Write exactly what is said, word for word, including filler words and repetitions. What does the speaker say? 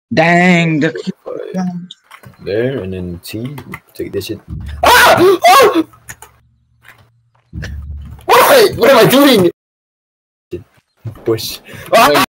Dang, the there, and then T, take this shit. Ah! Oh! What? What am I doing? Push. Ah!